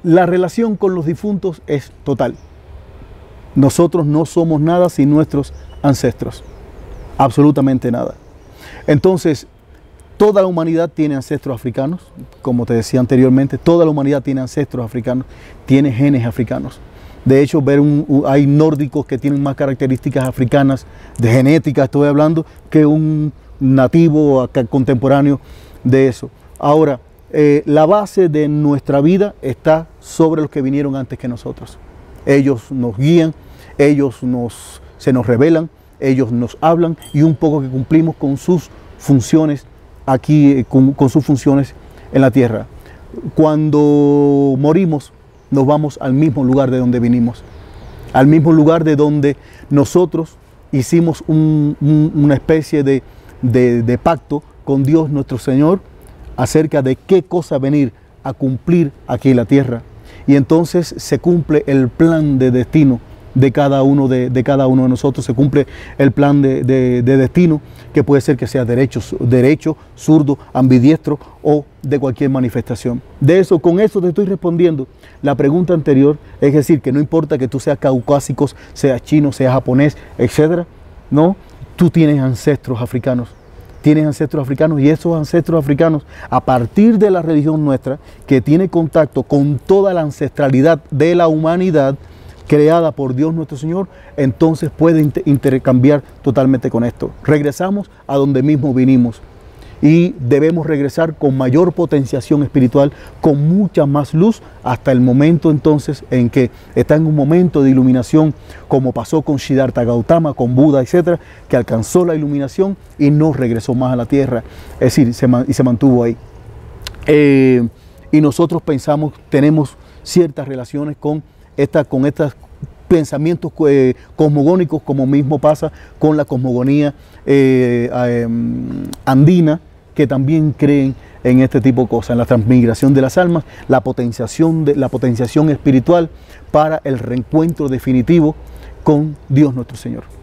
La relación con los difuntos es total. Nosotros no somos nada sin nuestros ancestros, absolutamente nada. Entonces, toda la humanidad tiene ancestros africanos, como te decía anteriormente, toda la humanidad tiene ancestros africanos, tiene genes africanos. De hecho, hay nórdicos que tienen más características africanas, de genética estoy hablando, que un nativo acá, contemporáneo de eso. Ahora, la base de nuestra vida está sobre los que vinieron antes que nosotros. Ellos nos guían, ellos se nos revelan, ellos nos hablan y un poco que cumplimos con sus funciones aquí, con sus funciones en la tierra. Cuando morimos, nos vamos al mismo lugar de donde vinimos, al mismo lugar de donde nosotros hicimos una especie de pacto con Dios nuestro Señor acerca de qué cosa venir a cumplir aquí en la tierra. Y entonces se cumple el plan de destino de cada uno de nosotros, se cumple el plan de destino, que puede ser que sea derecho, zurdo, ambidiestro o de cualquier manifestación. Con eso te estoy respondiendo la pregunta anterior, es decir, que no importa que tú seas caucásico, seas chino, seas japonés, etcétera, no, tú tienes ancestros africanos. Tienes ancestros africanos y esos ancestros africanos, a partir de la religión nuestra, que tiene contacto con toda la ancestralidad de la humanidad creada por Dios nuestro Señor, entonces puede intercambiar totalmente con esto. Regresamos a donde mismo vinimos y debemos regresar con mayor potenciación espiritual, con mucha más luz, hasta el momento entonces en que está en un momento de iluminación, como pasó con Siddhartha Gautama, con Buda, etcétera, que alcanzó la iluminación y no regresó más a la tierra, es decir, se mantuvo ahí. Y nosotros tenemos ciertas relaciones con estos pensamientos cosmogónicos, como mismo pasa con la cosmogonía andina, que también creen en este tipo de cosas, en la transmigración de las almas, la potenciación espiritual para el reencuentro definitivo con Dios nuestro Señor.